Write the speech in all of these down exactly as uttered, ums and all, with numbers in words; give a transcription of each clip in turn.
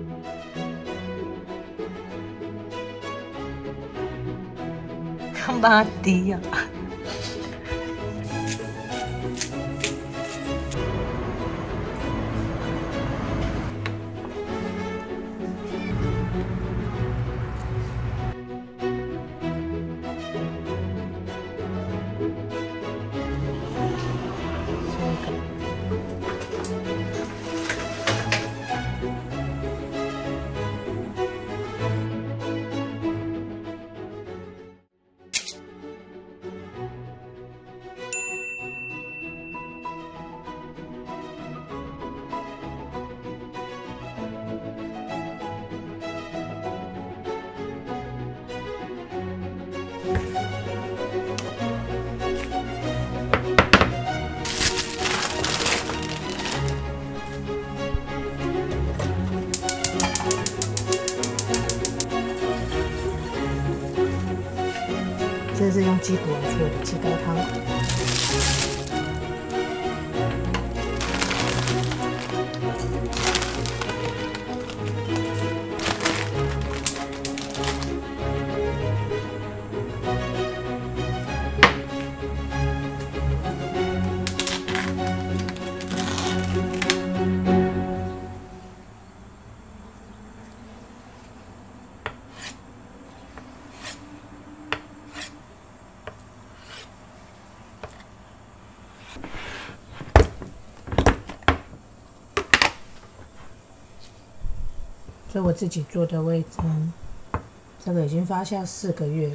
干嘛滴呀？这是用鸡骨来做的鸡高汤。这我自己做的味噌，这个已经发酵四个月了。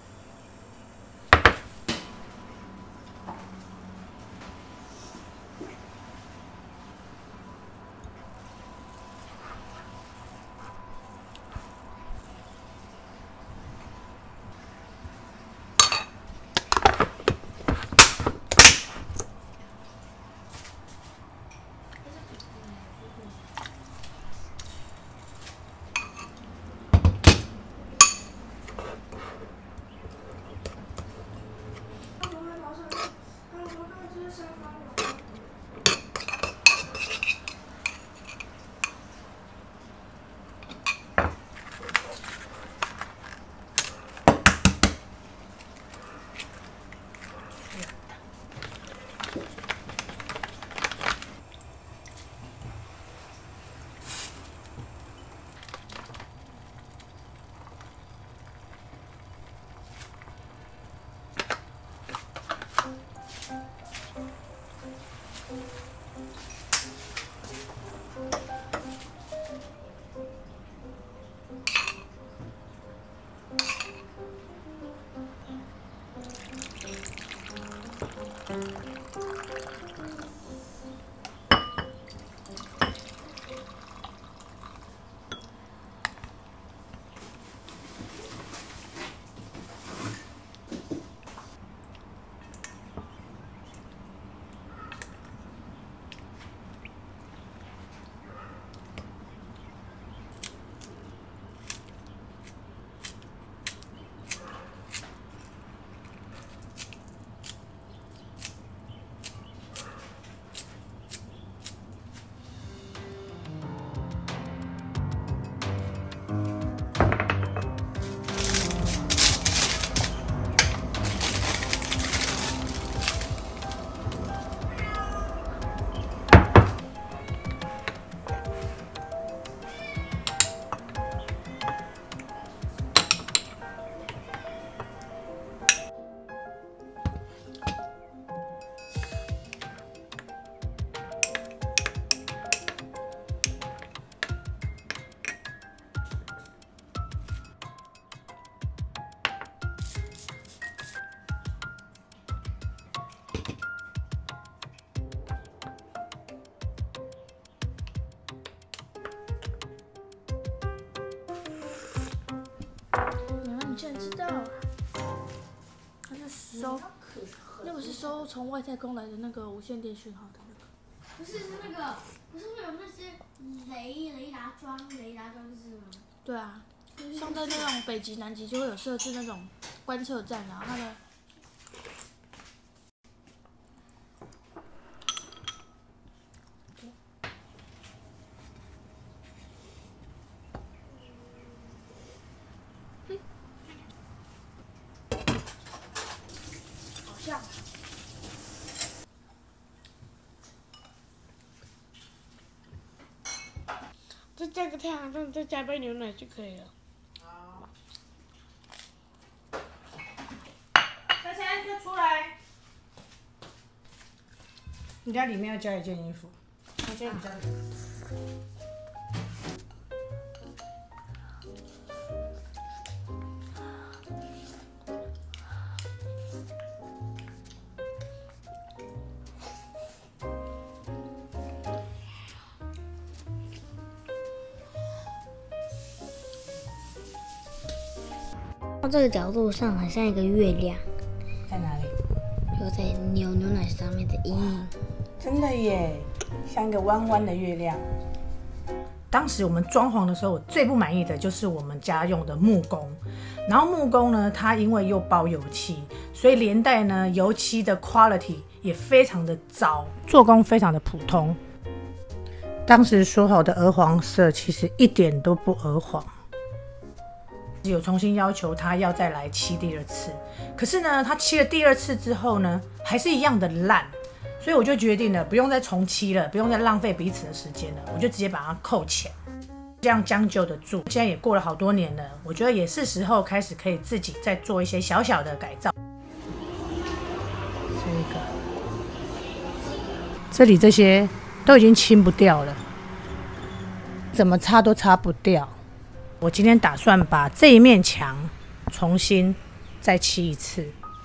居然知道，他是收，那个是收从外太空来的那个无线电讯号的那个。 不是，是那个，不是会有那些雷雷达桩、雷达装置吗？ 对啊，像在那种北极、南极就会有设置那种观测站，然后它的。 加个太阳蛋，再加杯牛奶就可以了。 好。珊珊，就出来。你家里面要加一件衣服，那件比较。 从这个角度上，很像一个月亮， 在哪里？ 就在牛牛奶上面的阴影。 真的耶，像一个弯弯的月亮。当时我们装潢的时候，我最不满意的就是我们家用的木工。然后木工呢，它因为又包油漆，所以连带呢油漆的 quality 也非常的糟，做工非常的普通。当时说好的鹅黄色其实一点都不鹅黄。有重新要求他要再来漆第二次，可是呢，他漆了第二次之后呢，还是一样的烂，所以我就决定了，不用再重漆了，不用再浪费彼此的时间了，我就直接把它扣钱，这样将就得住。现在也过了好多年了，我觉得也是时候开始可以自己再做一些小小的改造。这个，这里这些都已经清不掉了，怎么擦都擦不掉。我今天打算把这一面墙重新再漆一次。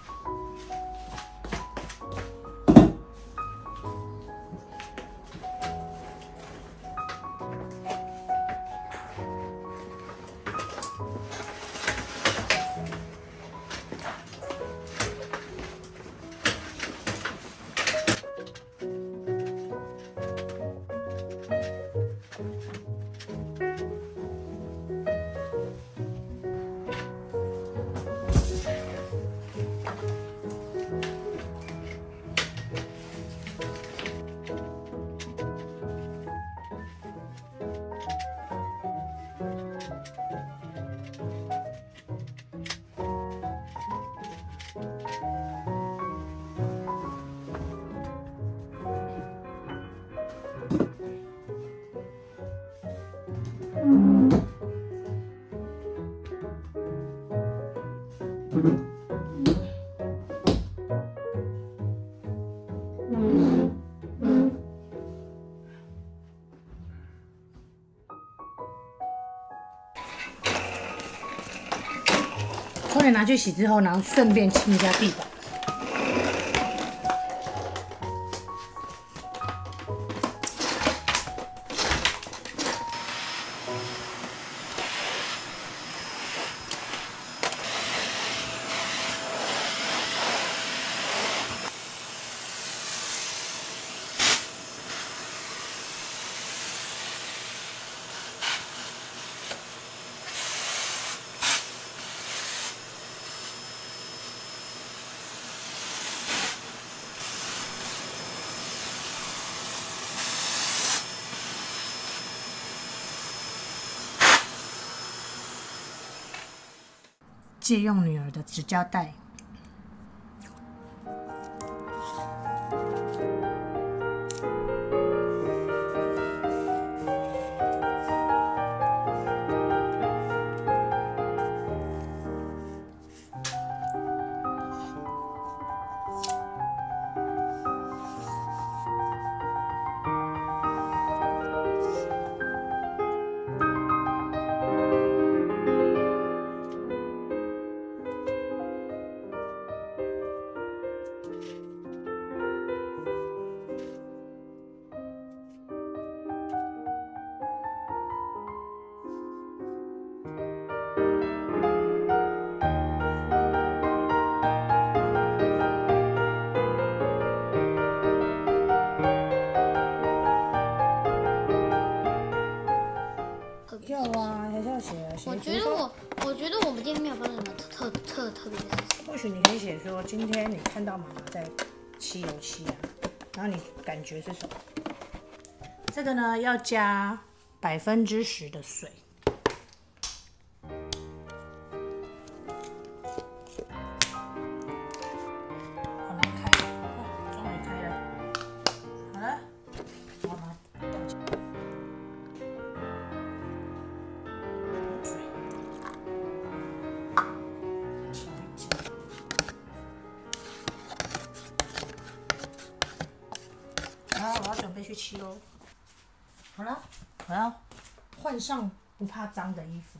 冲脸拿去洗之后，然后顺便清一下地板。借用女儿的纸胶带。要啊，还是要写啊。写我觉得我，我觉得我们今天没有发生什么特特特别的事情。 或许你可以写说，今天你看到妈妈在漆油漆啊，然后你感觉是什么？这个呢要加百分之十的水。好难开，哦，终于开了。好了，妈妈倒进。 学期喽。好了，我要换上不怕脏的衣服。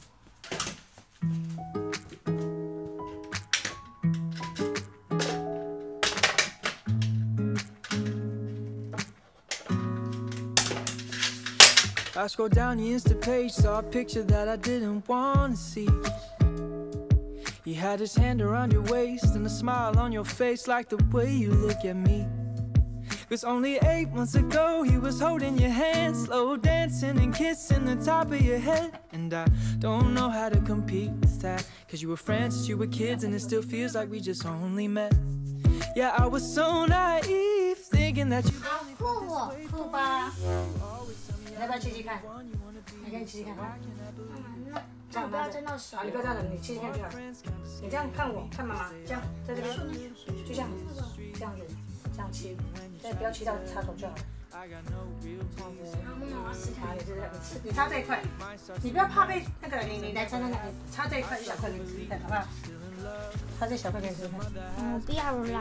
I scrolled down the Insta page, saw a picture that I didn't want to see. You had his hand around your waist and a smile on your face like the way you look at me. Cause only eight months ago he was holding your hand, slow dancing and kissing the top of your head. And I don't know how to compete with that, cause you were friends since you were kids and it still feels like we just only met. Yeah, I was so naive, thinking that you only felt this way for me. 你要不要吃吃看？你可以吃吃看。 嗯，那我不要沾到手。 好，你不要这样子，你吃吃看就好。你这样看我，看妈妈，这样在这边，就这样，这样子，这样切，再不要切到插头就好了。这样子。好，你这样，你吃，你插这一块，你不要怕被那个，你你来插那个，你插这一块一小块给你吃吃看，好不好？插这小块给你吃吃看。 嗯，不要了啦。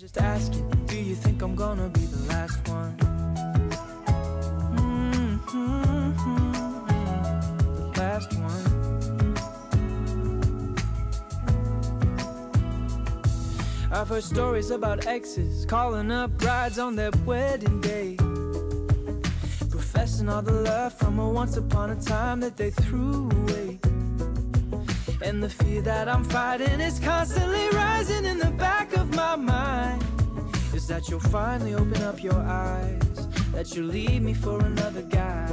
Last one. I've heard stories about exes calling up brides on their wedding day, professing all the love from a once upon a time that they threw away. And the fear that I'm fighting is constantly rising in the back of my mind. Is that you'll finally open up your eyes, that you'll leave me for another guy.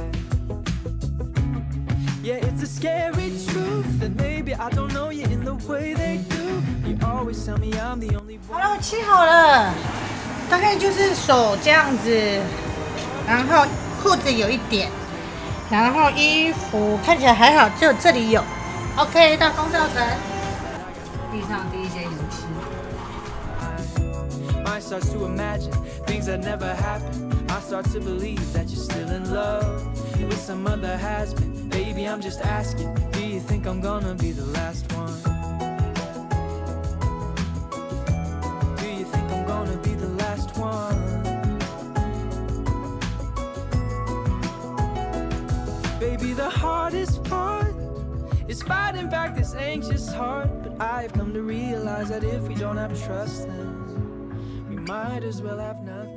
Yeah, it's a scary truth that maybe I don't know you in the way they do. You always tell me I'm the only one. 好了，我切好了，大概就是手这样子，然后裤子有一点，然后衣服看起来还好，只有这里有。OK， 到工造层，地上滴一些油漆。 Mind starts to imagine things that never happened. I start to believe that you're still in love with some other has-been. Baby, I'm just asking, do you think I'm gonna be the last one? Do you think I'm gonna be the last one? Baby, the hardest part is fighting back this anxious heart. But I've come to realize that if we don't have trust, then we might as well have nothing.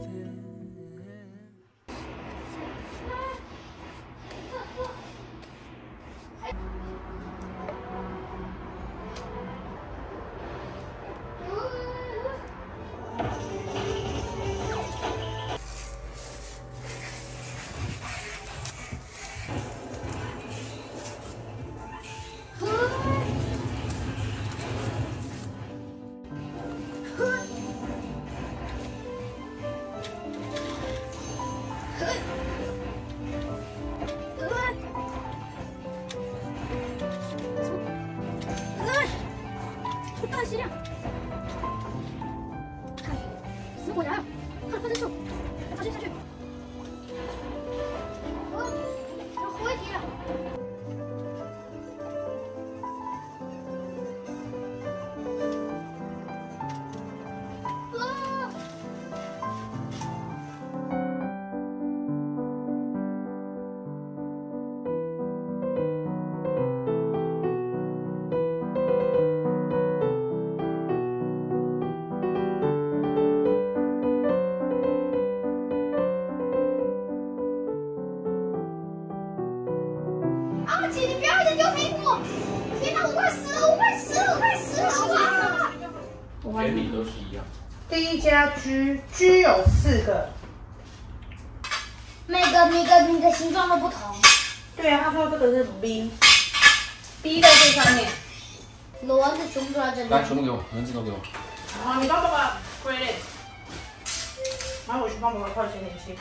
大吸量，看，死果然，看分身术，把它伸下去。呃，有回题了。啊！阿姐，你不要一直丢苹果！天哪，我快死了，我快死了，我快死了，好吧？ 原理都是一样。 第一家 G G 有四个， 每个每个每个形状都不同。 对啊，他说这个是 B，B 在最上面。 轮子全部都在这里。 来，全部给我，轮子都给我。 好，你帮爸爸归类，然后我去帮爸爸泡咸点心。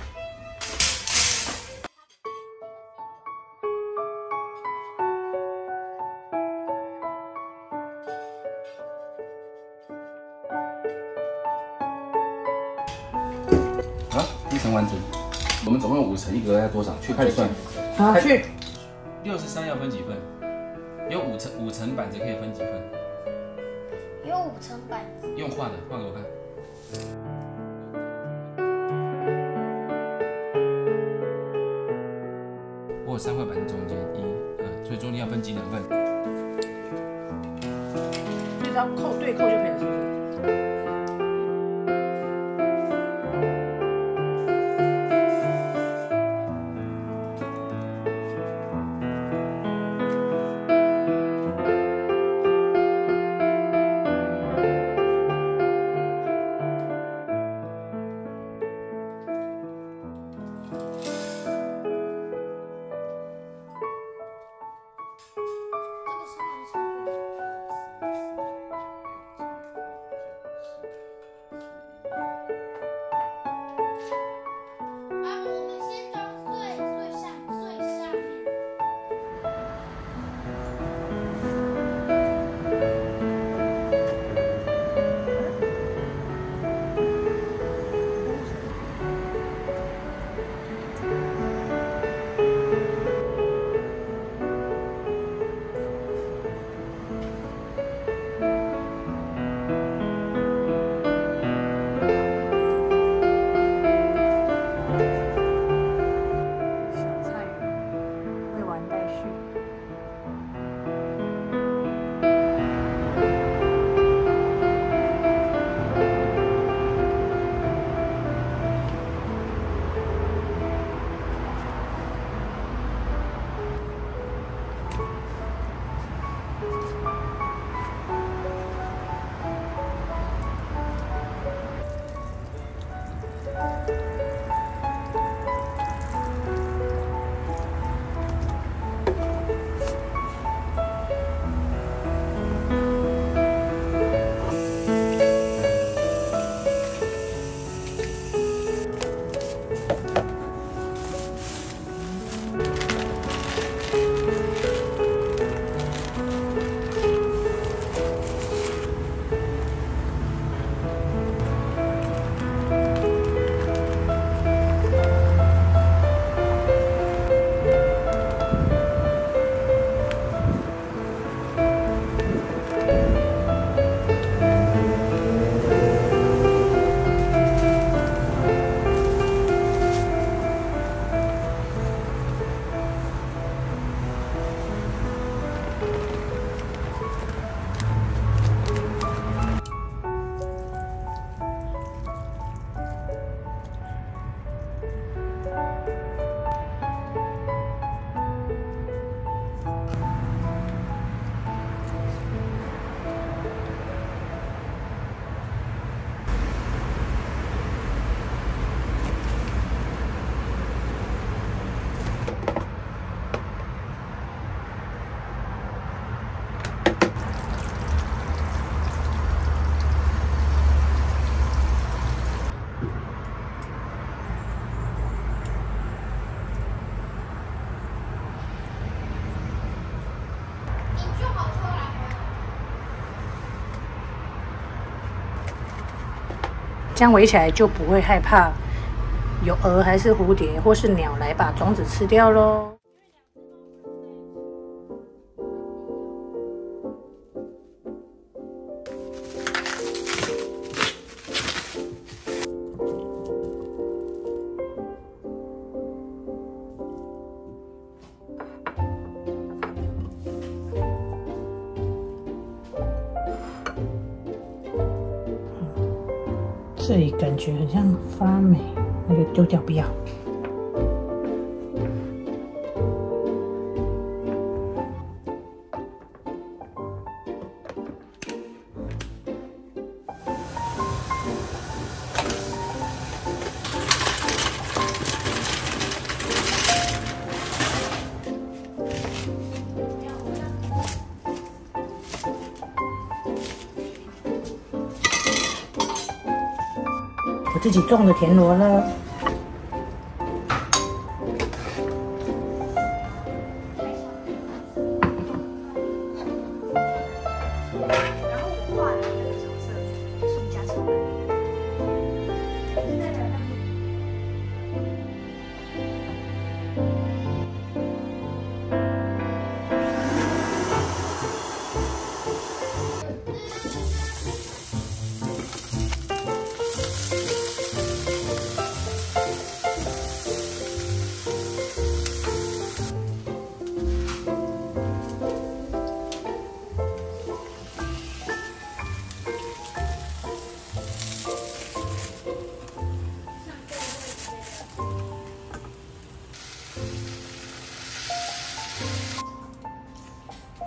好，一层完成。我们总共有五层，一格要多少？去开始算。 好，去。 六十三要分几份？有五层五层板子可以分几份？ 有五层板子。 用画的，画给我看。 或三块板的中间，一、二，所以中间要分几等份？ 所以只要扣对扣就可以了，是不是？ 这样围起来就不会害怕有蛾还是蝴蝶或是鸟来把种子吃掉咯。这里感觉很像发霉，那就丢掉不要。我自己种的田螺呢， 然后我画的那个角色是加起来。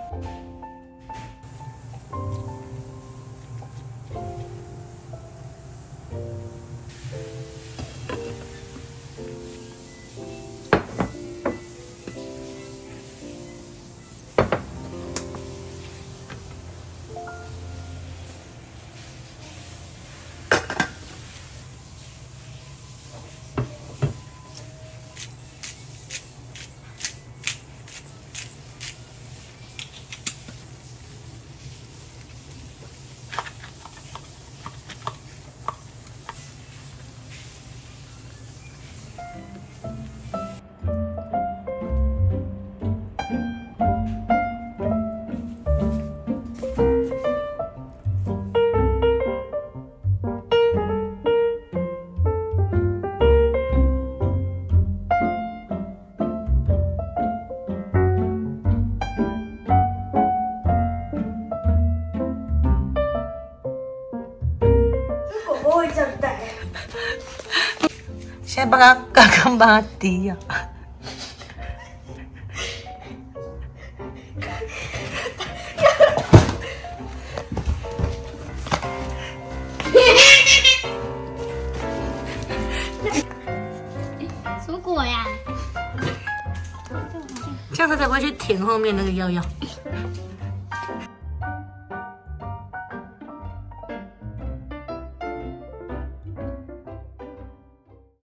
现在帮他刚刚帮他滴呀、啊。 什么果呀？ 这样他才不会去舔后面那个药药。